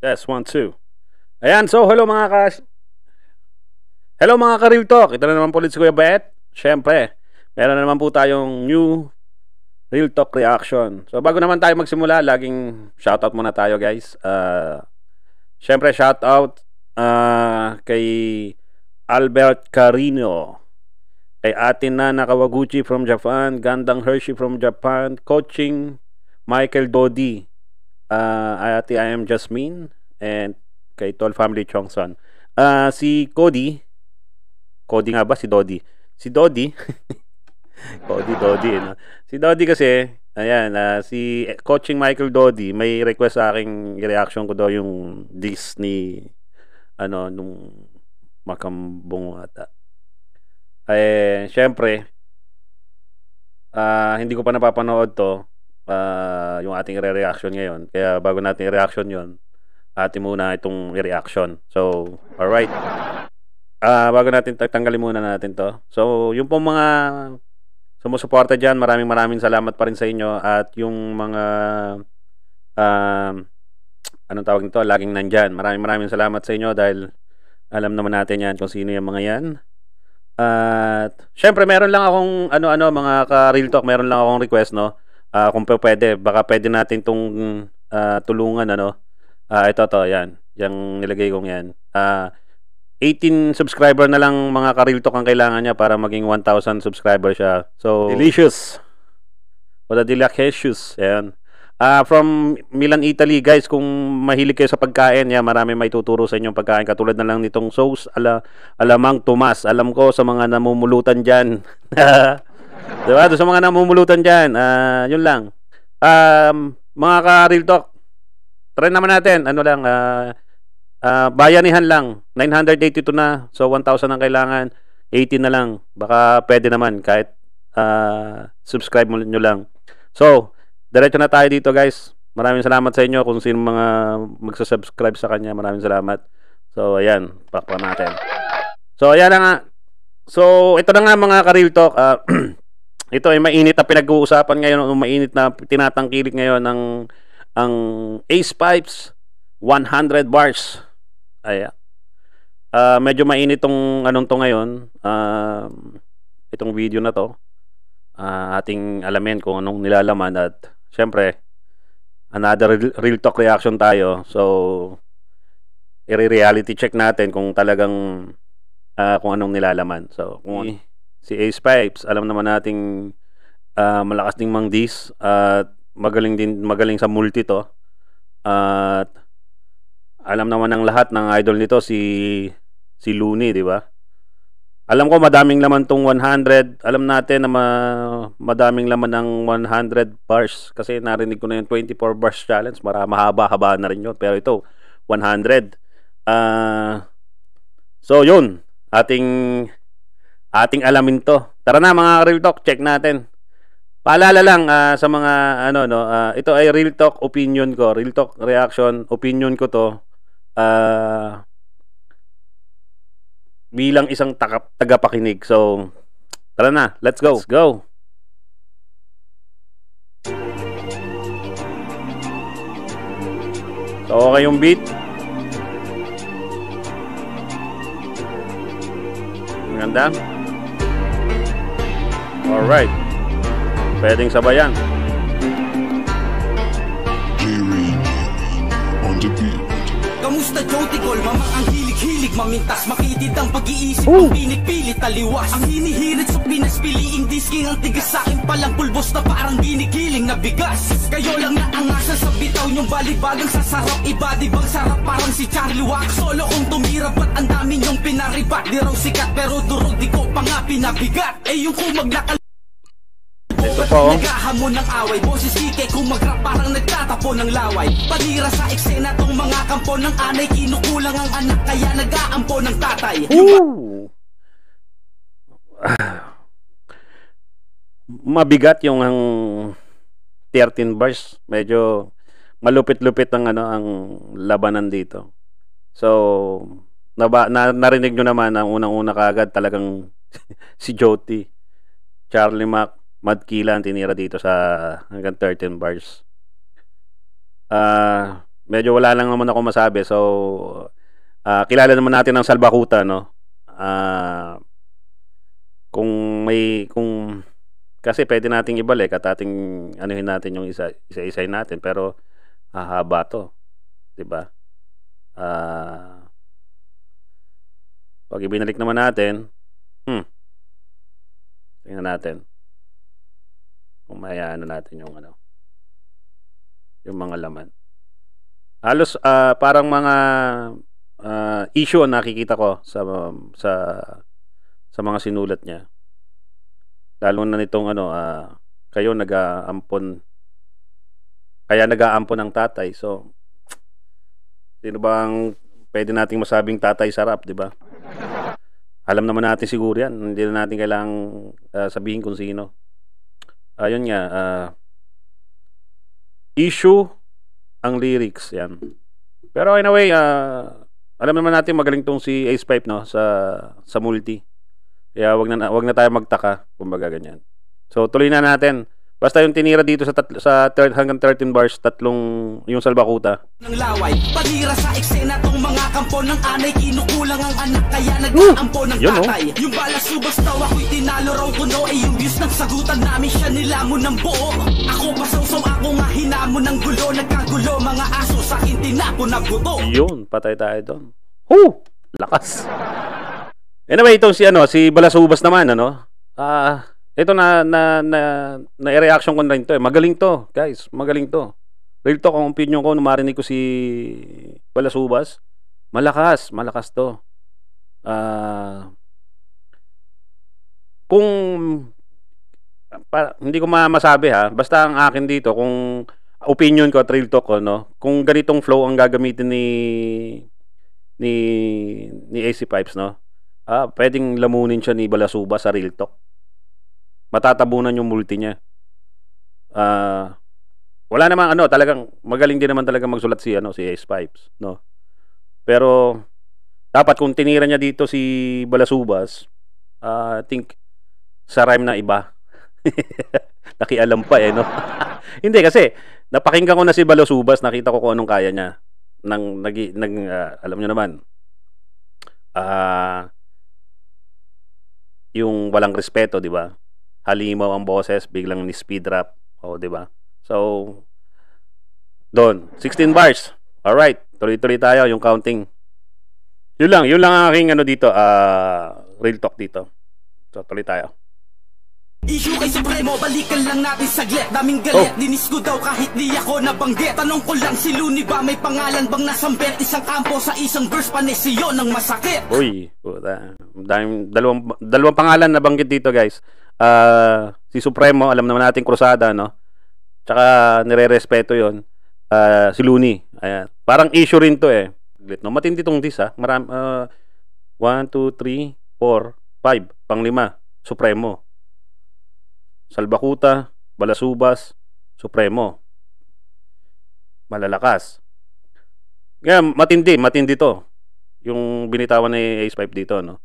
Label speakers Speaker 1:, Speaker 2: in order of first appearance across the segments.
Speaker 1: Yes, 1, 2. Ayan, so hello mga ka-Real Talk. Ito na naman po ulit si Kuya Bet. Siyempre, meron na naman po tayong new Real Talk reaction. So bago naman tayo magsimula, laging shoutout muna tayo guys. Siyempre, shoutout kay Albert Carino, kay Ate Nana Kawaguchi from Japan, Gandang Hershey from Japan, Coaching Michael Dodi, Ate I am Jasmine, and kay Tol Family Chongson. Si Cody nga ba? Si Dodi. Si Dodi. Dodi. No? Si Dodi kasi, ayan, si Coaching Michael Dodi, may request sa aking reaction ko daw yung Disney, nung Makambong ata. Syempre, hindi ko pa napapanood to, yung ating reaction ngayon. Kaya bago natin i-reaction yon, atin muna itong i-reaction. So, alright. Bago natin tanggalin muna natin to. So, yung pong mga sumusuporta dyan, maraming salamat pa rin sa inyo. At yung mga anong tawag nito, laging nandyan. Maraming salamat sa inyo dahil alam naman natin yan kung sino yung mga yan. At syempre meron lang akong mga ka-Real Talk, meron lang akong request, no. Kung pwede, baka pwede natin tong tulungan, ito yan. Yung nilagay kong yan. 18 subscriber na lang mga ka-Real Talk ang kailangan niya para maging 1,000 subscriber siya. So, delicious. For the delicious. Ayan. From Milan, Italy, guys, kung mahilig kayo sa pagkain, marami may tuturo sa inyong pagkain. Katulad na lang nitong sauce alamang Tomas. Alam ko sa mga namumulutan dyan. Diba? Sa mga namumulutan dyan, yun lang. Mga ka-Real Talk, try naman natin. Bayanihan lang. 982 na. So, 1,000 ang kailangan. 18 na lang. Baka pwede naman kahit subscribe mo nyo lang. So, diretso na tayo dito guys. Maraming salamat sa inyo kung sino mga magsasubscribe sa kanya. Maraming salamat. So, ayan. Pakpan natin. So, ayan na nga. So, ito na nga mga ka-Real Talk. Ito ay mainit na pinag-uusapan ngayon. Mainit na tinatangkilik ngayon ang Ace Pipes 100 bars. Ayan. Medyo mainit tong to ngayon. Itong video na to. Ating alamin kung anong nilalaman at syempre another Real Talk reaction tayo. So i-reality check natin kung talagang kung anong nilalaman. So kung si Ace Pipes, alam naman nating malakas ding mangdis at magaling sa multi to. At alam naman ng lahat ng idol nito si Looney, di ba? Alam ko madaming laman tong 100. Alam natin na madaming laman ng 100 bars kasi narinig ko na yung 24 bars challenge. Mahaba-haba na rin yun. Pero ito, 100. So yun, ating alamin to. Tara na mga Real Talk, check natin. Paalala lang sa mga ito ay Real Talk opinion ko, Real Talk reaction, opinion ko to. Bilang isang tagapakinig. So, tara na, let's go. Let's go. So, okay yung beat. Maganda. Alright. Pwedeng sabayan.
Speaker 2: On the beat.
Speaker 3: Kamusta Jotikol? Mama ang hilig-hilig mamintas, makitid ang pag-iisip, ang pinipilit taliwas. Ang hinihirit sa pinaspiliing disking, ang tigas sa akin palang pulbos na parang ginigiling na bigas. Kayo lang na ang asa sa bitaw nyong balibagang sa sarap, iba di bang sarap parang si Charlie Wack. Solo kong tumira ba't ang dami nyong pinaribat, di raw sikat pero durog di ko pa nga pinabigat. Yung kumaglakal
Speaker 1: ito po.
Speaker 3: Nagahamon ng away, boses kike kung mag-rap parang nagtatapo ng laway. Panira sa eksena tong mga kampo ng anay, kinukulang ang anak kaya nag-aampo ng tatay.
Speaker 1: Mabigat yung 13 bars. Medyo malupit-lupit ang ang labanan dito. So, narinig nyo naman ang unang-una kaagad talagang si Joti, Charlie Mac, Madkila ang tinira dito sa hanggang 13 bars. medyo wala lang naman ako masabi. So, kilala naman natin ang Salbakuta, no? Kung kasi pwede nating ibalik at ating anuhin natin yung isa-isay natin, pero hahaba to, 'di ba? Pag ibinalik naman natin, tingnan natin kung ano natin yung yung mga laman. Halos parang mga issue ang nakikita ko sa mga sinulat niya. Lalo na nitong kayo nag-aampon. Kaya nag-aampon ang tatay. So, sino bang pwede nating masabing tatay sarap, di ba? Alam naman natin siguro yan. Hindi na natin kailangang sabihin kung sino. Ayun nga. Issue ang lyrics. Yan. Pero anyway, alam naman natin magaling tong si Ace Pipe, no? Sa multi. Kaya wag na tayo magtaka, kumbaga ganyan. So tuloy na natin. Basta yung tinira dito sa hanggang 13 bars, tatlong yung Salbakuta.
Speaker 3: Ng laway, panira sa eksena tong mga kampo ng anay, kinukulang ang anak kaya nag-aampo ng tatay. Yung balasubas daw ako'y tinalo raw kuno, yung views ng sagutan namin siya nilamon ng buo. Ako pasawsaw, ako nga hinamon ng gulo, nagkagulo mga aso sa akin tinapon na buto. Yun,
Speaker 1: patay tayo doon. Lakas. Anyway, itong si Balasubas naman, ito na reaction ko na rin to. Magaling to, guys. Magaling to. Real talk, ang opinion ko nung marinig ko si Balasubas, malakas to. Kung hindi ko masabi basta ang akin dito, kung opinion ko at real talk ko, kung ganitong flow ang gagamitin ni AC Pipes, pwedeng lamunin siya ni Balasubas sa real talk. Matatabunan yung multi niya. Wala namang talagang magaling din naman talaga magsulat si Ace Pipes, no. Pero dapat kung tinira niya dito si Balasubas, I think sa rhyme na iba. Nakialam pa no. Hindi kasi napakinggan ko na si Balasubas, nakita ko kung anong kaya niya. Alam niyo naman. Yung walang respeto, di ba? Halimaw ang boses, biglang ni speed rap, di ba? So, doon, 16 bars. All right, tuloy-tuloy tayo yung counting. Yun lang ang aking dito, real talk dito. So, tuloy tayo.
Speaker 3: Issue kay Supremo, balikan lang natin saglit. Daming galit, dinis ko daw kahit di ako nabanggit. Tanong ko lang, si Looney ba may pangalan bang nasambit? Isang kampo sa isang verse, panesyon ng masakit.
Speaker 1: Uy, dalawang pangalan nabanggit dito, guys. Si Supremo, alam naman natin krusada, no? Tsaka nire-respeto yon. Si Looney, ayan. Parang issue rin to no? Matindi tong dis, 1, 2, 3, 4, 5, pang-5, Supremo. Salbakuta, Balasubas, Supremo. Malalakas. Kaya matindi to. Yung binitawan ni Ace Pipe dito, no.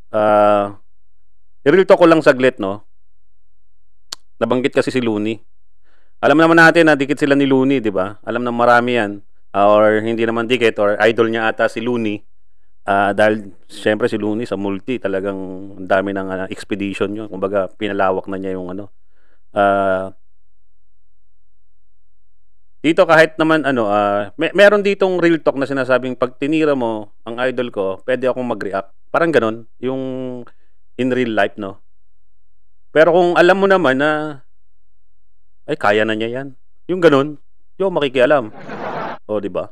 Speaker 1: I-real talk ko lang saglit, no. Nabanggit kasi si Looney. Alam naman natin na dikit sila ni Looney, di ba? Alam na marami yan. Or hindi naman dikit, or idol niya ata si Looney. Dahil syempre si Looney sa multi talagang dami ng expedition yun. Kumbaga pinalawak na niya yung dito kahit naman meron ditong real talk na sinasabing pag tinira mo ang idol ko, pwede akong mag-react. Parang ganun yung in real life, no? Pero kung alam mo naman na ay kaya na niya yan, yung ganun, yung makikialam. Di ba?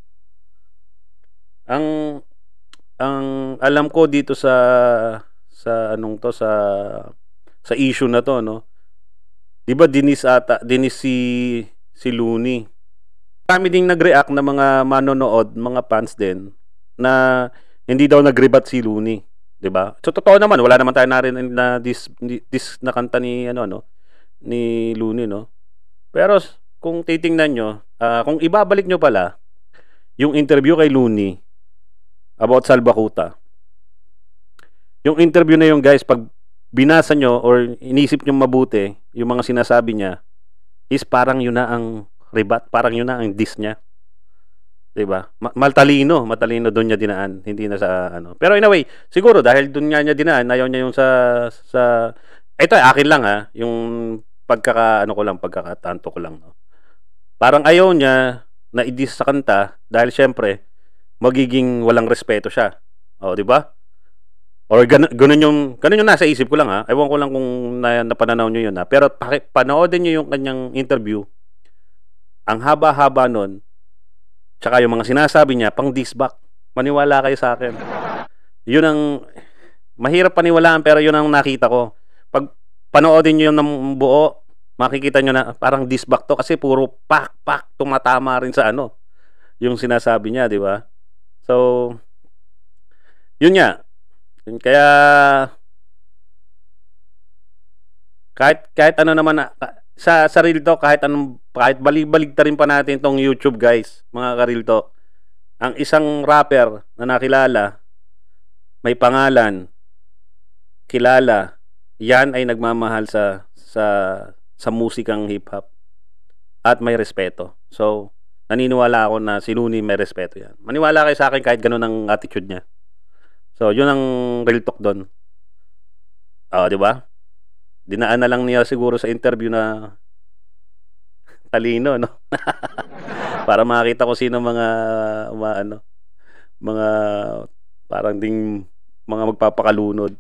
Speaker 1: Ang alam ko dito sa issue na to, no? 'Di ba dinis si Looney. Kami ding nag-react na mga manonood, mga fans din na hindi daw nag-rebat si Looney, 'di ba? So totoo naman, wala naman tayo narinig na this na kanta ni ni Looney, no? Pero kung titingnan nyo, kung ibabalik nyo pala yung interview kay Looney about Salbakuta, yung interview na yung, guys, pag binasa nyo or inisip nyo mabuti yung mga sinasabi niya, is parang yun na ang rebat, parang yun na ang diss niya. 'Di ba? Matalino doon niya dinaan, hindi na sa ano. Pero in a way, siguro dahil doon nga niya dinaan, ayaw niya yung sa ito akin lang ha, yung pagkakaano ko lang, pagkakatanto ko lang, no. Parang ayaw niya na i-diss sa kanta dahil syempre magiging walang respeto siya. Oh, 'di ba? Or ganun yung nasa isip ko lang ha. Ewan ko lang kung napananaw niyo yun ha. Pero panoodin niyo yung kanyang interview. Ang haba-haba nun. Tsaka yung mga sinasabi niya, pang diss back. Maniwala kayo sa akin. Yun ang, mahirap paniwalaan pero yun ang nakita ko. Pag panoodin niyo yun ng buo, makikita niyo na parang diss back to kasi puro pak tumatama rin sa ano. Yung sinasabi niya, di ba? So, yun nga. Kaya, kahit ano naman, sa Real Talk, kahit balig-baligtarin pa natin tong YouTube, guys, mga ka-Real Talk. Ang isang rapper na nakilala, may pangalan, kilala, yan ay nagmamahal sa musikang hip-hop at may respeto. So, naniniwala ako na si Looney may respeto yan. Maniwala kayo sa akin kahit ganun ang attitude niya. So, yun ang Real Talk doon. Di ba? Dinaan na lang niya siguro sa interview na talino, no? Para makita ko sino mga parang ding mga magpapakalunod.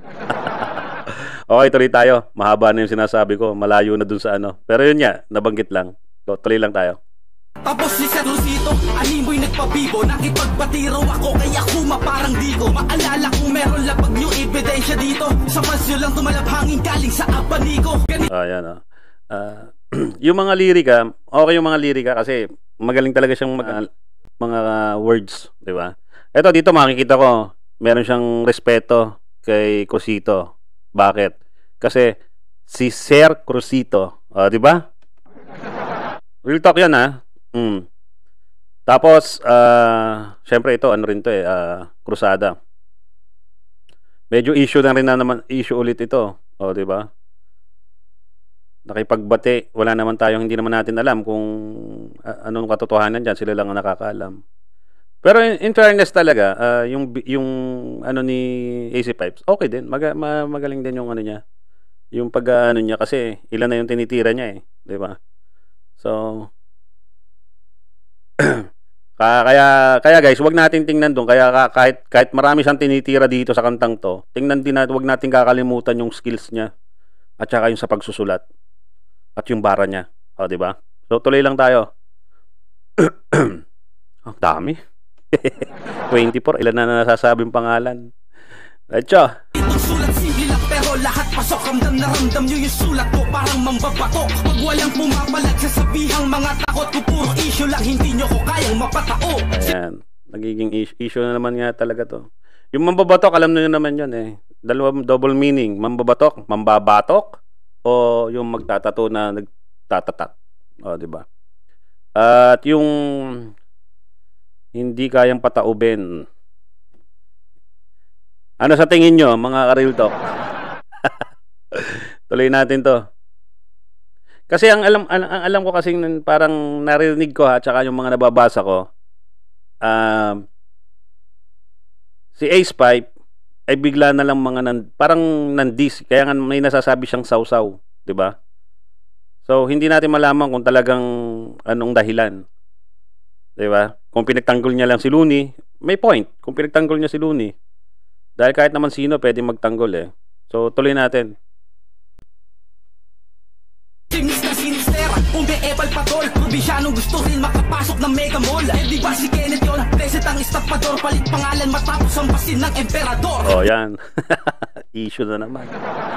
Speaker 1: Okay, tuloy tayo. Mahaba na yung sinasabi ko. Malayo na dun sa ano. Pero yun nga, nabanggit lang. So, tuloy lang tayo.
Speaker 3: Tapos si Sir Rosito, animoy nagpabibo. Nakipagbatiro ako kaya kuma parang digo. Maalala kung meron lapag nyo ebidensya dito. Sa pansyo lang tumalabhangin galing sa abanigo.
Speaker 1: Ayan yung mga lirika, okay yung mga lirika kasi magaling talaga siyang mga words, di ba? Ito dito makikita ko, meron siyang respeto kay Crucito. Bakit? Kasi si Sir Crucito, di ba? Real talk 'yan ha. Tapos syempre ito ano rin to krusada. Medyo issue ulit ito. Oh, 'di ba? Nakipagbate, wala naman tayong hindi naman natin alam kung anong katotohanan diyan, sila lang ang nakakaalam. Pero in fairness talaga, yung ano ni AC Pipes, okay din. Magaling din yung ano niya. Yung pag-ano niya kasi ilan na yung tinitira niya 'di ba? So kaya guys, wag natin tingnan doon. Kaya kahit marami siyang tinitira dito sa kantang to, tingnan din natin, wag natin kakalimutan yung skills niya at saka yung sa pagsusulat at yung bara niya. O, di ba? So tuloy lang tayo. Ang dami. 24, ilan na nasasabing pangalan. Let's
Speaker 3: sulat simple lang pero lahat pasok. Ramdam na ramdam nyo yung sulat ko parang mambabato. Pag walang pumapalag sa sabihang mga takot ko, puro issue lang, hindi nyo ko kayang mapatao.
Speaker 1: Ayan, nagiging issue na naman nga talaga to. Yung mambabatok, alam nyo naman yun double meaning. Mambabatok o yung magtatato na nagtatatak. O, diba? At yung hindi kayang pataubin. Ano sa tingin nyo, mga ka-Real Talk? Tuloy natin to. Kasi ang alam ko kasi parang narinig ko tsaka yung mga nababasa ko, si Ace Pipe ay bigla na lang parang nandis, kaya nga may nasasabi siyang sausaw, 'di ba? So hindi natin malaman kung talagang anong dahilan. 'Di ba? Kung pinagtanggol niya lang si Looney, may point. Kung pinagtanggol niya si Looney, dahil kahit naman sino pwede magtanggol So tuloy natin.
Speaker 3: Kung may epal patol, probisyanong gusto rin makapasok ng mega mall. Di ba si Kenneth yun, preset ang estapador, palit pangalan matapos ang basin ng emperador.
Speaker 1: Oh, yan. Issue na naman.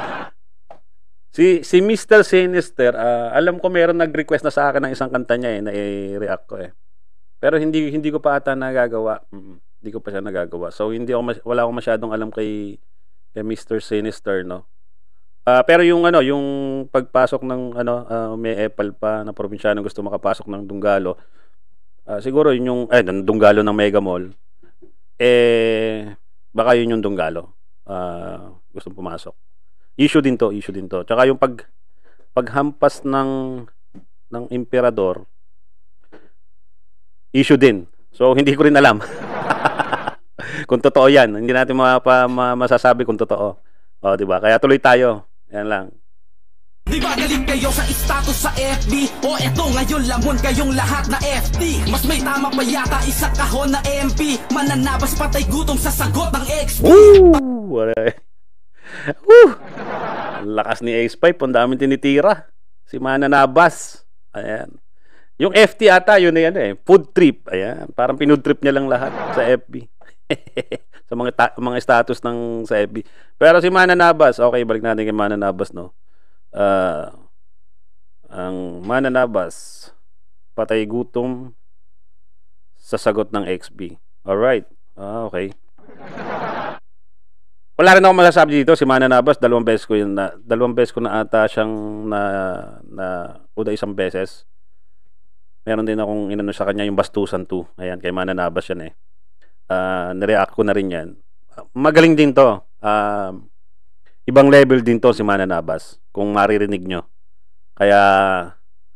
Speaker 1: Si Mr. Sinister, alam ko meron nag-request na sa akin ng isang kanta niya na i-react ko Pero hindi ko pa ata nagagawa. Hindi ko pa siya nagagawa. So wala akong masyadong alam kay Mr. Sinister, no. Pero yung pagpasok ng may epal pa na probinsyano gusto makapasok ng Dunggalo. Siguro yun ng Dunggalo ng Mega Mall. Baka yun yung Dunggalo. Gusto pumasok. Issue din to. Tsaka yung paghampas ng emperador, issue din. So, hindi ko rin alam kung totoo yan. Hindi natin masasabi kung totoo. O, diba? Kaya tuloy tayo. Yan lang.
Speaker 3: Di ba galit kayo sa status sa FB? O eto ngayon lamon kayong lahat na FT. Mas may tama pa yata isa kahon na MP. Mananabas patay gutom sa sagot ng XP.
Speaker 1: Woo! Woo! Lakas ni Ace5, ang daming tinitira. Si Mananabas. Ayan. Yung FT ata, yun na yan eh. Food trip. Ayan. Parang pinood trip niya lang lahat sa FB. Sa mga status ng sa FB. Pero si Mananabas, okay, balik natin kay Mananabas, no? Ang Mananabas, patay gutom sa sagot ng XB. Alright. Okay. Wala rin ako masasabi dito. Si Mananabas, dalawang beses ko na ata siyang isang beses. Meron din akong inano sa kanya yung Bastusan 2. Ayan, kay Mananabas yan eh. Nireact ko na rin yan. Magaling din to. Ibang level din to si Mananabas kung maririnig nyo. Kaya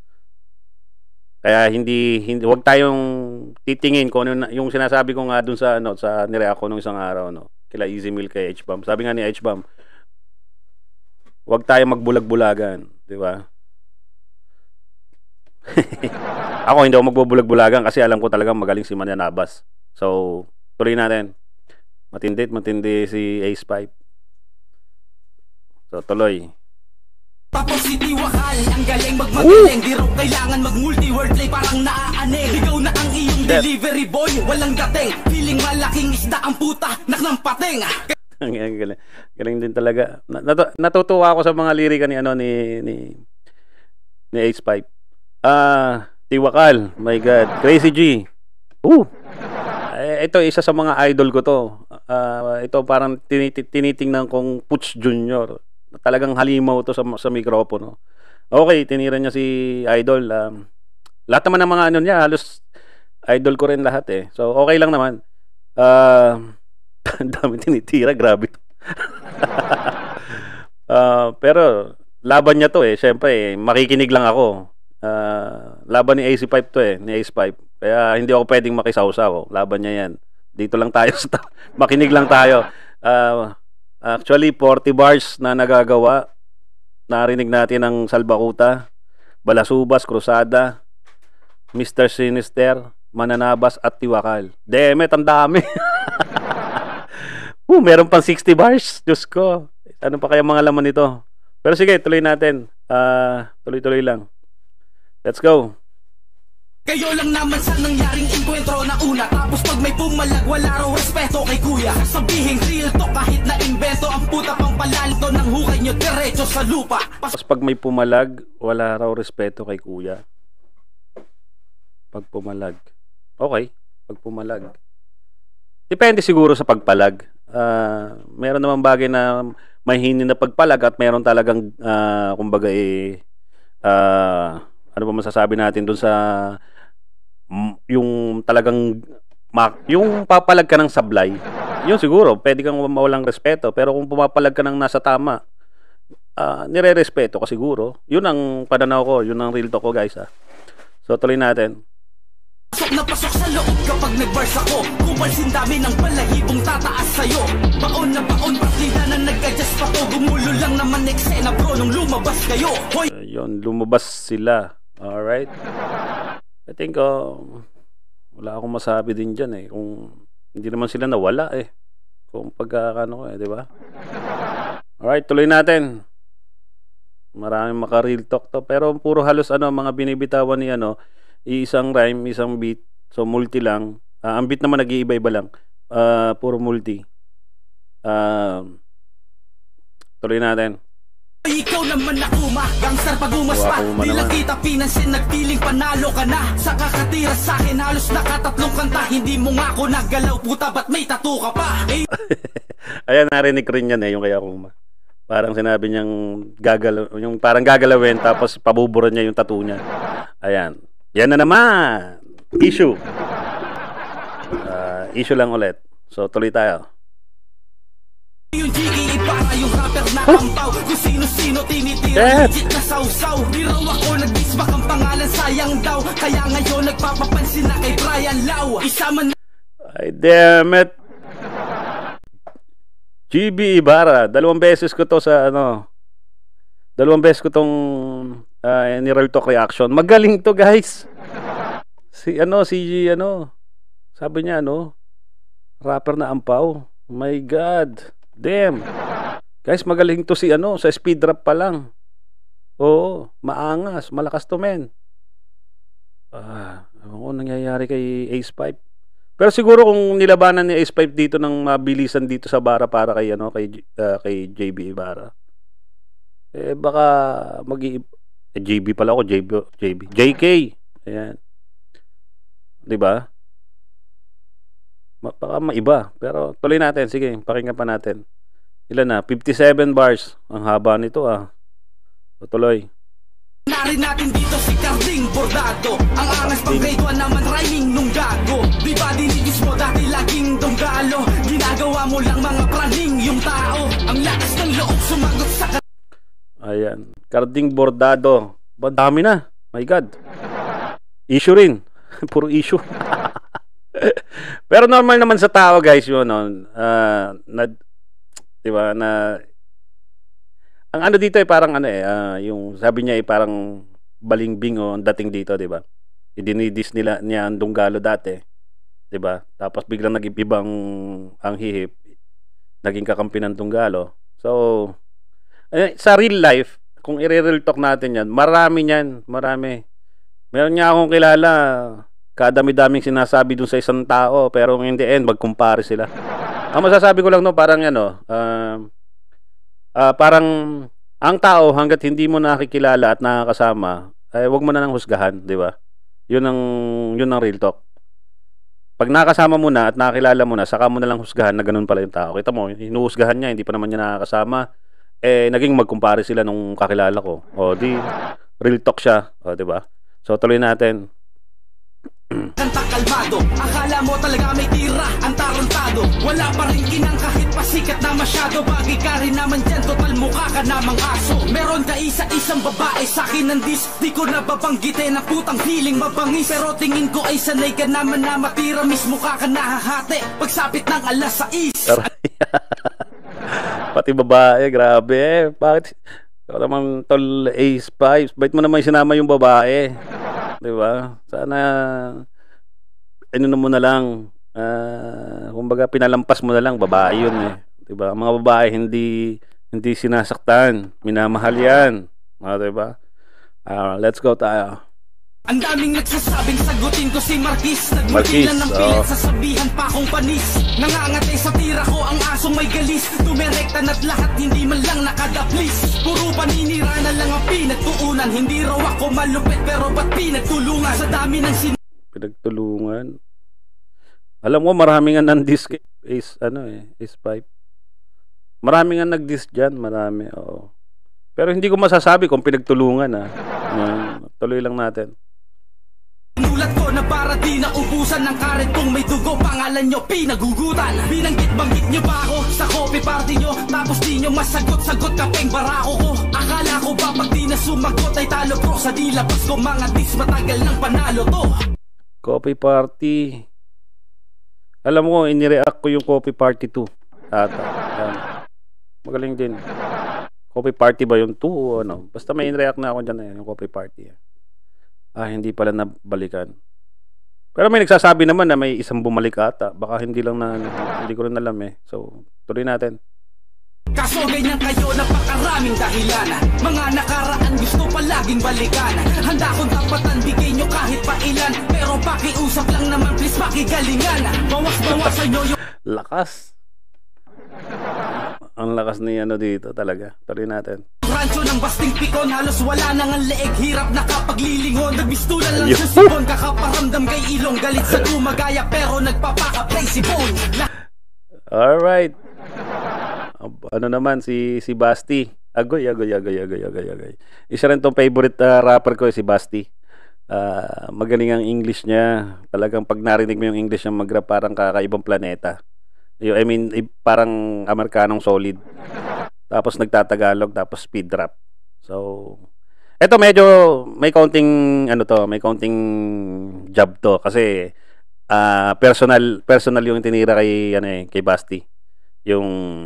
Speaker 1: hindi wag tayong titingin kung ano yung sinasabi ko nga dun sa sa nireact ko nung isang araw kila Easy Meal kay H-Bomb. Sabi nga ni H-Bomb, wag tayong magbulag-bulagan, di ba? Ako hindi ako magbubulag-bulagan kasi alam ko talagang magaling si Mananabas. So, tuloy natin. Matindi si Ace 5. So, tuloy.
Speaker 3: Tapos si Tiwakal, ang galing magmagaling. Di raw kailangan mag-multi-wordplay, parang naaanig. Ikaw na ang iyong delivery boy, walang dating. Feeling malaking isda ang puta, naknang pating.
Speaker 1: Galing din talaga. Natutuwa ako sa mga lirika ni Ace 5. Tiwakal, my God. Crazy G. Ito isa sa mga idol ko to. Ito parang tinitingnan kong Puts Junior. Talagang halimaw to sa mikropono. Okay, tinira niya si Idol. Lahat naman ng mga niya, halos idol ko rin lahat eh. So, okay lang naman. Dami tinitira, grabe to. Pero, laban niya to eh. Siyempre, makikinig lang ako. Laban ni AC5 to eh, ni Ace5. Kaya, hindi ako pwedeng makisawsaw. Laban niya yan. Dito lang tayo, makinig lang tayo. Actually, 40 bars na nagagawa. Narinig natin ang Salbakuta, Balasubas, Cruzada, Mr. Sinister, Mananabas at Tiwakal. Demet, ang dami. Meron pang 60 bars. Diyos ko. Ano pa kaya mga laman nito? Pero sige, tuloy natin. Tuloy-tuloy lang. Let's go.
Speaker 3: Kayo lang naman sa nangyaring enkwentro na una. Tapos pag may pumalag, wala raw respeto kay kuya. Sabihing real to kahit na invento. Ang puta pang palalito ng hukay nyo diretso sa lupa.
Speaker 1: Tapos pag may pumalag, wala raw respeto kay kuya. Pag pumalag. Okay, pag pumalag. Depende siguro sa pagpalag. Meron naman bagay na may hinin na pagpalag at meron talagang kumbaga ano ba masasabi natin dun sa yung talagang yung papalag ka ng sablay, yun siguro pwede kang mawalang respeto. Pero kung pumapalag ka ng nasa tama, nire-respeto ka siguro. Yun ang pananaw ko, yun ang real talk ko, guys. So tuloy natin.
Speaker 3: Pasok na pasok sa loob kapag nag-bars ako. Kumalsin dami ng balahibong tataas sa'yo. Baon na baon, partida na nag-adjust pa to. Gumulo lang naman eksena bro nung lumabas kayo. Hoy!
Speaker 1: Yun, lumabas sila. Alright. I think wala akong masabi din dyan eh. Kung hindi naman sila nawala eh. Kung pagkakano ko eh, di ba? Alright, tuloy natin. Maraming maka-real talk to. Pero puro halos mga binibitawan ni isang rhyme, isang beat. So multi lang. Ang beat naman nag-iiba-iba lang. Puro multi. Tuloy natin.
Speaker 3: Ikaw naman nakuma, gangster pag umaspa. Di lang kita pinansin, nagpiling panalo ka na. Sa kakatira sa'kin, halos nakatatlong kanta. Hindi mo nga ako naggalaw, puta, ba't may tattoo ka pa?
Speaker 1: Ayan, narinig rin yan eh, yung kaya kuma. Parang sinabi niyang gagalaw, yung parang gagalawin, tapos pabuburan niya yung tattoo niya. Ayan. Yan na naman. Issue. Issue lang ulit. So, tuloy tayo.
Speaker 3: Yung jiggy Ibarra yung rapper na kampaw, kung sino-sino tinitira, legit na sausaw. Di raw ako nag-disbak ang pangalan, sayang daw. Kaya ngayon nagpapapansin na kay Brian Lau. Isama na.
Speaker 1: Ay, damn it. GB Ibarra, 2 beses ko to sa ano. 2 beses ko tong ni Real Talk Reaction. Magaling to, guys. Si sabi niya rapper na ampaw. My God. Damn. Guys, magaling to sa speed rap pa lang. Oo, maangas, malakas to, men. Ano nangyayari kay Ace 5? Pero siguro kung nilabanan ni Ace 5 dito ng mabilisan dito sa bara para kay kay JB Ibarra. Baka JB pala ako, JK. Ayan. 'Di ba? Baka maiba, pero tuloy natin. Sige, pakinggan pa natin. Ilan na? 57 bars. Ang haba nito Tuloy.
Speaker 3: Narin natin dito si Carding Bordado. Ang angas pang grade 1 naman rhyming nung gago. Di ba dinigis mo dati laging donggalo? Ginagawa mo lang mga praning yung tao. Ang lakas ng loob sumagot sa
Speaker 1: Ayan, Carding Bordado. Dami na. My God. Issue rin. Puro issue. Pero normal naman sa tao, guys, yun, diba, ang ano dito parang yung sabi niya parang balingbing ang dating dito, diba? Idinidis niya ang Donggalo dati, diba? Tapos biglang nag-ibang ang hihip, naging kakampi ng Donggalo. So, sa real life, kung i-real talk natin yan, marami. Meron niya akong kilala, kadami-daming sinasabi dun sa isang tao, pero in the end, magkumpare sila. Ang masasabi ko lang parang parang ang tao hangga't hindi mo nakikilala at nakakasama, wag mo na nang husgahan, di ba? Yun ang real talk. Pag nakasama mo na at nakakilala mo na, saka mo na lang husgahan na ganun pala yung tao. Kita mo, hinuhusgahan niya, hindi pa naman niya nakakasama. Naging magkumpare sila nung kakilala ko. Di real talk siya, di ba? So tuloy natin.
Speaker 3: Kanta kalmado, akala mo talaga may tira, ang tarantado. Wala pa rin kinang kahit pasikat na masyado. Bagay ka rin naman dyan, total mukha ka namang aso. Meron ka isa-isang babae sa'kin ng dis. Di ko nababanggitin ang putang feeling mabangis. Pero tingin ko ay sanay ka naman na matira. Mismo ka nahahati pagsapit ng alas 6. Pati
Speaker 1: babae, grabe. Bakit? Ikaw naman tol Ace 5. Bakit mo naman sinama yung babae? Diba? Sana mo na lang, kumbaga pinalampas mo na lang, babae yun diba? Mga babae hindi sinasaktan, minamahal yan, diba? Let's go tayo.
Speaker 3: Ang daming nagsasabing sagutin ko si Marquis. Nagmatilan ng pilit, sasabihan pa akong panis. Nangangatay sa tira ko ang asong may galis. Tumerektan at lahat hindi man lang nakadaplis. Puro paninira na lang ang pinagtuunan. Hindi raw ako malupit pero ba't pinagtulungan? Sa dami ng
Speaker 1: pinagtulungan. Alam mo maraming nga nandis Ace 5. Maraming nga nagdis dyan, marami. Pero hindi ko masasabi kung pinagtulungan tuloy lang natin.
Speaker 3: Nulat ko na para di na ubusan ng karet kung may dugo, pangalan nyo pinagugutan. Binanggit-banggit nyo ba ako sa coffee party nyo? Tapos di nyo masagot-sagot kapeng barako ko. Akala ko ba pag di na sumagot ay talo pro? Sa di labas ko mga dis, matagal ng panalo to.
Speaker 1: Coffee party. Alam mo, inireact ko yung coffee party 2. Magaling din. Coffee party ba yung 2 o ano? Basta may in-react na ako dyan yung coffee party. Hindi pala nabalikan. Pero may nagsasabi naman na may isang bumalik ata. Baka hindi lang hindi ko rin alam So, tuloy natin.
Speaker 3: Kaso ganyan kayo, napakaraming dahilan. Mga nakaraan gusto palaging balikan. Handa kong tapatan, bigay nyo kahit pa ilan. Pero pakiusap lang naman, please pakigalingan. Bawas-bawasan nyo yung
Speaker 1: lakas. Ang lakas ni dito talaga. Tuloy natin.
Speaker 3: Rancho ng Basting Pikon, halos wala nang ang leeg. Hirap nakapaglilingon, nagbistulan lang sa sipon. Kakaparamdam kay ilong, galit sa gumagaya pero nagpapaka-play si Bone.
Speaker 1: Alright. Ano naman si Basti. Agoy. Isa rin tong favorite rapper ko si Basti. Magaling ang English niya. Talagang pag narinig mo yung English niya mag-rap, parang kakaibang planeta. I mean, parang Amerikanong solid. Tapos nagtatagalog, tapos speed rap. So, eto medyo may counting ano to, may counting job to kasi personal yung tinira kay kay Basti. Yung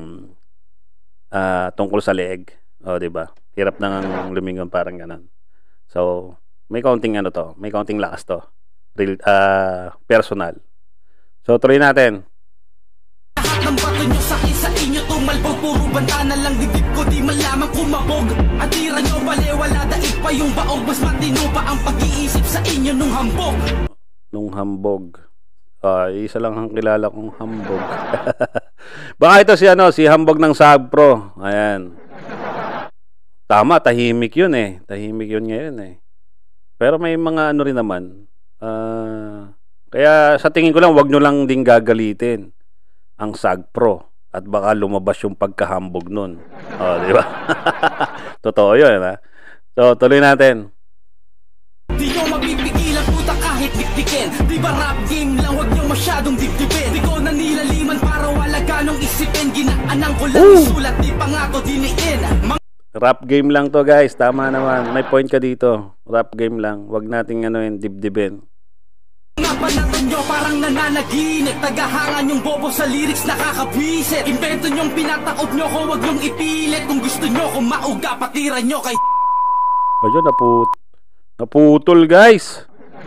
Speaker 1: tungkol sa leeg. O, di ba? Hirap nang lumingon parang ganun. So, may counting ano to, may counting lakas to. Real personal. So, tuloy natin.
Speaker 3: Lahat ng bato nyo sa inyo tumalbog. Puro banta na lang dibdib ko, di malaman kumabog. At tira nyo balewala, daig pa yung baog. Mas matino pa ang pag-iisip sa inyo nung hambog.
Speaker 1: Nung hambog. Isa lang ang kilala kong hambog. Baka ito si hambog ng Sabpro. Ayan. Tama, tahimik yun eh. Tahimik yun ngayon eh. Pero may mga ano rin naman. Kaya sa tingin ko lang, wag nyo lang din gagalitin ang Sagpro. At baka lumabas yung pagkahambog nun. Di ba? Totoo yun, ha? So, tuloy natin.
Speaker 3: Di nyo mapipigilan puta kahit dikdikin. Di ba rap game lang, wag nyo masyadong dibdibin. Di ko nanilaliman para wala ganong isipin. Ginaanan ko lang isulat, di pa nga to diniin.
Speaker 1: Rap game lang to guys, tama naman. May point ka dito. Rap game lang, wag nating dibdibin.
Speaker 3: Nga panaton nyo parang nananaginip. Tagahangan yung bobo sa lyrics nakakabwisit. Invento nyong pinatakot nyo ko, wag nyong ipilit. Kung gusto nyo kung mauga, patira nyo kay
Speaker 1: ayun, naputol guys.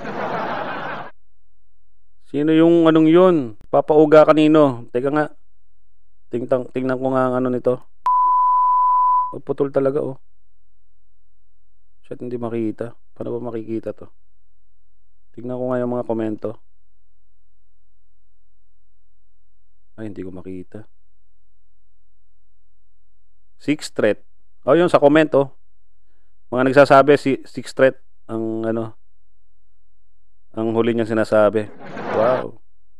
Speaker 1: Sino yung anong yun? Papauga kanino? Teka nga. Tingnan ko nga ang ano nito. Putol talaga oh. Shit, hindi makita. Paano ba makikita to? Tingnan ko nga yung mga komento. Ay, hindi ko makita. Sixth threat. Oh, yun sa komento. Mga nagsasabi sixth threat ang ang huli niyang sinasabi. Wow.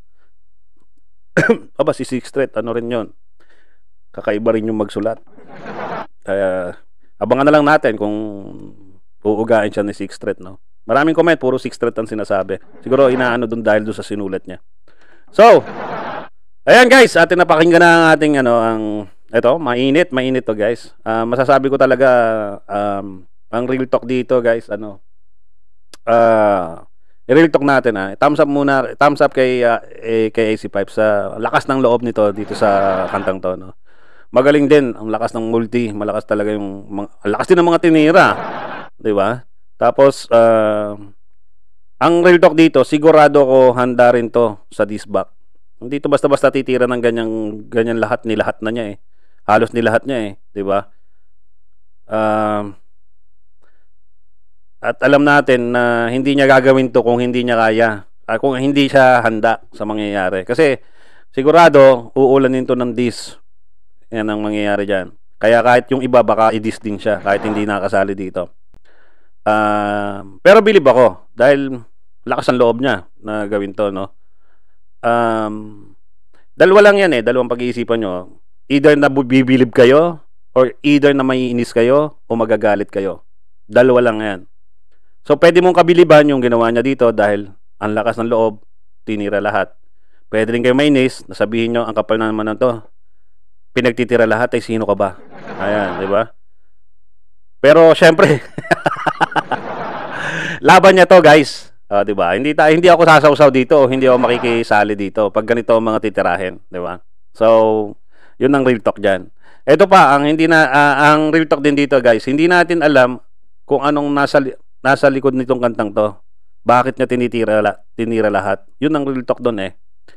Speaker 1: Aba, si sixth threat, ano rin yun? Kakaiba rin yung magsulat. Kaya, abangan na lang natin kung uugain siya ni sixth threat, no? Maraming comment, puro sixth threat ang sinasabi. Siguro inaano dun dahil dun sa sinulat niya. So, ayan guys, atin napakinggan na ang ating ito, mainit to guys. Masasabi ko talaga ang real talk dito guys, real talk natin thumbs up muna, thumbs up kay AC5 sa lakas ng loob nito dito sa kantang to, no. Magaling din ang lakas ng multi, malakas talaga yung lakas din ng mga tinira, 'di ba? Tapos ang real talk dito, sigurado ko handa rin to sa disc-back. Hindi to basta-basta titira ng ganyan lahat na niya eh. Halos nilahat niya eh, 'di ba? At alam natin na hindi niya gagawin to kung hindi niya kaya. Kung hindi siya handa sa mangyayari. Kasi sigurado uulanin to ng disc. Yan ang mangyayari diyan. Kaya kahit yung iba baka i-disc din siya kahit hindi nakasali dito. Pero bilib ako dahil lakas ang loob niya na gawin to, no. Dalawa lang yan eh, dalawang pag-iisipan nyo. Either na bibilib kayo or either na maiinis kayo o magagalit kayo. Dalawa lang yan. So pwede mong kabiliban yung ginawa niya dito dahil ang lakas ng loob, tinira lahat. Pwede rin kayo mainis, nasabihin nyo ang kapal na naman na to. Pinagtitira lahat ay sino ka ba? Ayan, di ba? Pero syempre laban niya to guys, di ba? Hindi ako sasawsaw dito, hindi ako makikisali dito pag ganito ang mga titirahin, di ba? So yun ang real talk diyan. Ito pa ang ang real talk din dito guys, hindi natin alam kung anong nasa likod nitong kantang to. Bakit niya tinira lahat? Yun ang real talk doon eh.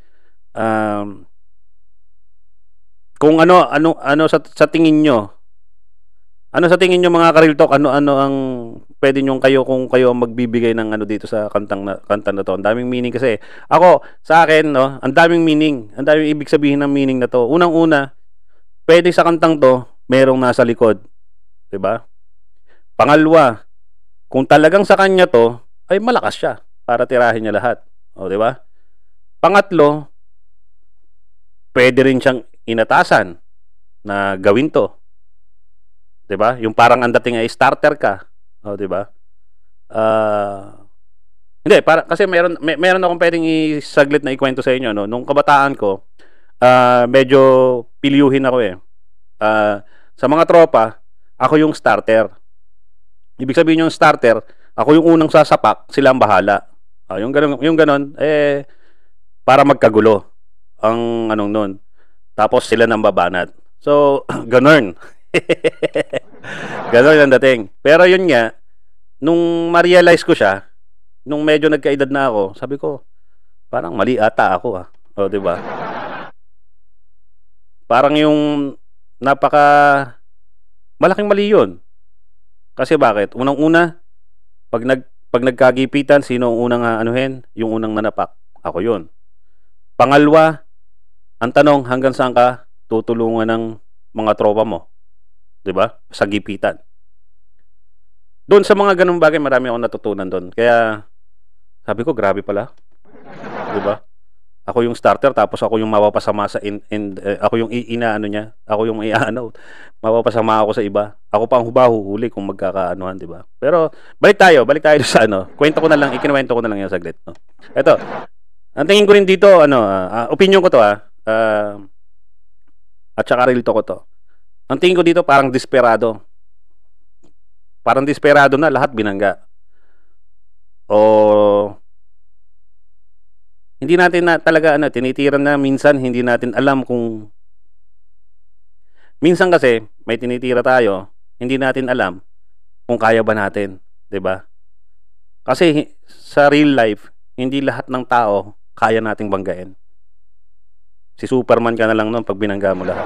Speaker 1: Kung ano sa tingin nyo, ano sa tingin nyo mga ka-real talk, ano ang pwede nyo kung kayo ang magbibigay ng dito sa kanta na to. Ang daming meaning kasi. Ako, sa akin, no, ang daming meaning. Ang daming ibig sabihin ng meaning na to. Unang-una, pwede sa kantang to, merong nasa likod. 'Di ba? Pangalawa, kung talagang sa kanya to, ay malakas siya para tirahin niya lahat. O, 'di ba? Pangatlo, pwede rin siyang inatasan na gawin to. 'Di ba? Yung parang ang dating ay starter ka. O, 'di ba? Hindi, kasi meron akong pwedeng isaglit na ikwento sa inyo, no. Nung kabataan ko, medyo pilyuhin ako eh. Sa mga tropa, ako yung starter. Ibig sabihin yung starter, ako yung unang sasapak, sila ang bahala. Yung ganun, para magkagulo ang anong nun. Tapos sila nang babanat. So, ganun. Ganun ang dating. Pero yun nga, nung ma-realize ko siya, nung medyo nagkaedad na ako, sabi ko, parang mali ata ako O, di ba? Parang yung malaking mali yun. Kasi bakit? Unang-una, pag nagkagipitan, sino ang unang anuhin? Yung unang nanapak. Ako yun. Pangalawa, ang tanong, hanggang saan ka tutulungan ng mga tropa mo? 'Di ba? Sa gipitan. Doon sa mga ganung bagay, marami akong natutunan doon. Kaya sabi ko, grabe pala. 'Di ba? Ako yung starter, tapos ako yung mapapasama sa ako yung inaano niya. Ako yung mapapasama ako sa iba. Ako pa ang hubahuhuli kung magkakaanuhan, 'di ba? Pero balik tayo sa Ikinuwento ko na lang 'yung saglit, no. Ito. Ang tingin ko rin dito, opinion ko to at saka real talk ko to. Ang tingin ko dito parang desperado. Parang desperado na, lahat binangga. O hindi natin na talaga tinitiran na minsan, hindi natin alam kung minsan kasi may tinitira tayo, hindi natin alam kung kaya ba natin, 'di ba? Kasi sa real life, hindi lahat ng tao kaya nating banggain. Si Superman ka na lang noon pag binangga mo lahat.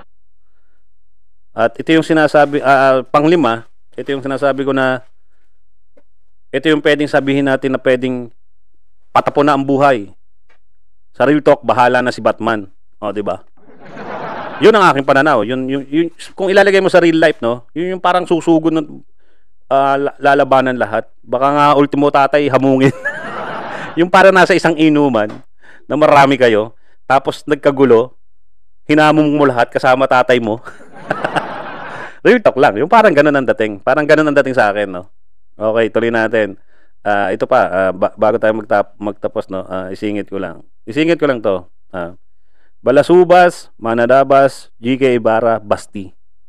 Speaker 1: At ito yung sinasabi, panglima, ito yung sinasabi ko na ito yung pwedeng sabihin natin na pwedeng patapon na ang buhay. Sa real talk, bahala na si Batman. O, 'di ba? Yun ang aking pananaw. Yun, kung ilalagay mo sa real life, no? Yun yung parang susugod ng lalabanan lahat. Baka nga ultimo tatay hamungin. Yung para nasa isang inuman na marami kayo, tapos nagkagulo, hinamong mo lahat kasama tatay mo. Real talk lang. Yung parang ganun ang dating. Parang ganun ang dating sa akin, no? Okay, tuloy natin. Ito pa, bago tayo magtapos, no? Isingit ko lang to. Balasubas, Manadabas, GK Ibarra, Basti.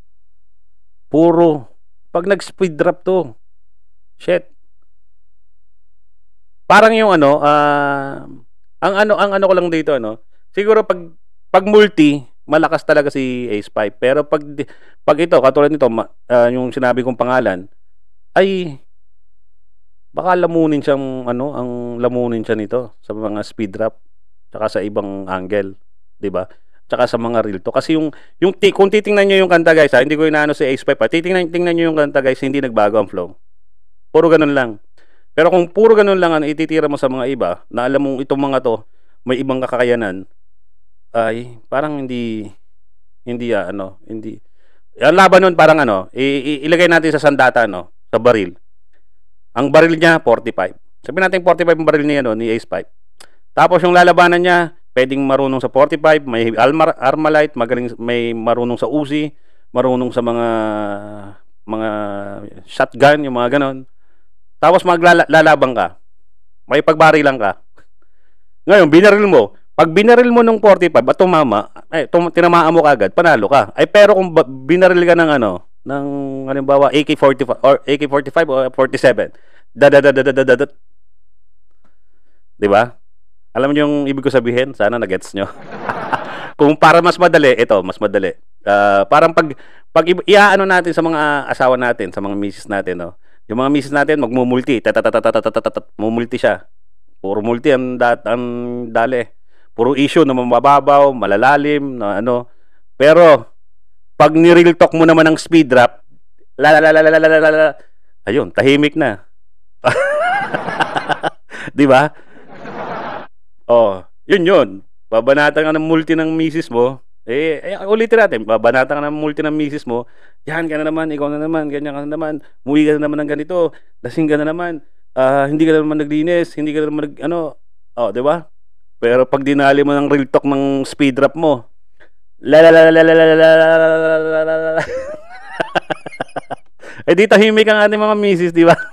Speaker 1: Puro. Pag nag-speed drop to. Shit. Parang yung ang ko lang dito, siguro pag multi, malakas talaga si Ace Pipe. Pero pag ito, katulad nito, yung sinabi kong pangalan, ay baka lamunin siyang ang lamunin siya nito sa mga speed drop tsaka sa ibang angle, 'di ba? Tsaka sa mga real to. Kasi kung titingnan niyo yung kanta, guys, hindi ko inaano si Ace Pipe, tingnan niyo yung kanta, guys, hindi nagbago ang flow. Puro ganun lang. Pero kung puro ganun lang ang ititira mo sa mga iba, na alam mong itong mga to may ibang kakayanan, ay parang hindi. Ang laban nun parang ilagay natin sa sandata, sa baril. Ang baril niya 45. Sabihin natin 45 ang baril niya ni Ace Pipe. Tapos yung lalabanan niya, pwedeng marunong sa 45, may Armalite, may marunong sa Uzi, marunong sa mga shotgun, yung mga ganon. Tapos maglalabang ka. May pagbarilan ka. Ngayon, binaril mo. Pag binaril mo ng 45 at tumama, tinamaan mo kagad, panalo ka. Pero kung binaril ka ng ng halimbawa AK-45 or AK-45 o 47. Diba? Alam niyo yung ibig ko sabihin? Sana na-gets nyo. Kung para mas madali, ito, mas madali. Parang pag iaano natin sa mga asawa natin, sa mga misis natin, yung mga misis natin magmumulti, mumulti siya. Puro multi ang dali. Puro issue na mababaw, malalalim, na Pero pag ni-real talk mo naman ng speed drop, ayun, tahimik na. 'Di ba? Oh, yun. Babanatan ka ng multi ng misis mo. Ulitin natin. Babanatan ka ng multi ng misis mo. Yan ka na naman, ikaw na naman, ganyan ka na naman. Muwi ka na naman ng ganito. Lasing ka na naman. Hindi ka na naman naglinis, hindi ka na naman 'di ba? Pero pag dinali mo ng real talk ng speed drop mo, di tahimik ang ating mga misis, di ba?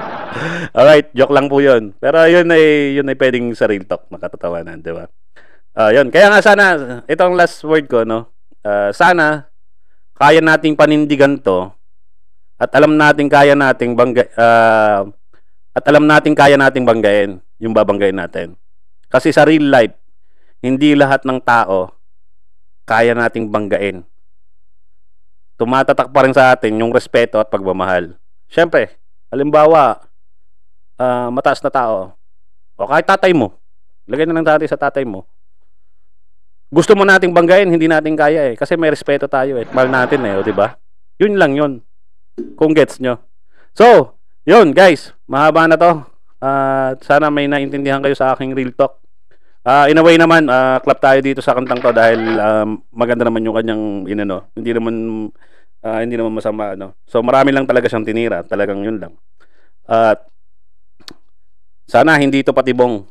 Speaker 1: Alright, joke lang po yun. Pero yun ay pwedeng sa real talk, makatatawanan, di ba? Yun. Kaya nga sana, itong last word ko, no? Sana, kaya nating panindigan to at alam nating kaya nating banggain yung babanggain natin. Kasi sa real life, hindi lahat ng tao kaya nating banggain. Tumatatak pa rin sa atin yung respeto at pagmamahal. Siyempre, halimbawa, mataas na tao, o kahit tatay mo, lagay na lang natin sa tatay mo. Gusto mo nating banggain, hindi natin kaya eh. Kasi may respeto tayo eh. Mahal natin eh, di ba? Yun lang yun. Kung gets nyo. So, yun guys. Mahaba na to. Sana may naintindihan kayo sa aking real talk. In a way naman, clap tayo dito sa kantang to dahil maganda naman yung kanyang inano. Hindi naman masama, no? So, marami lang talaga siyang tinira. Talagang yun lang. At sana hindi ito patibong.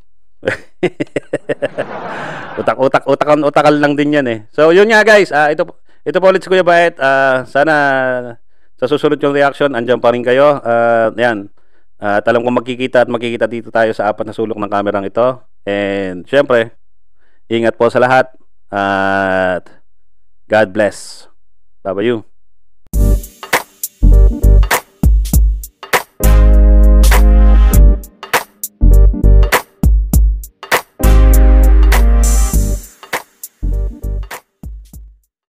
Speaker 1: Utakal lang din yan eh. So yun nga guys, ito po ulit si Kuya Bait. Sana sa susunod yung reaction andyan pa rin kayo. Yan. Alam ko magkikita dito tayo sa apat na sulok ng kamerang ito. And syempre, ingat po sa lahat at God bless. Bye-bye you.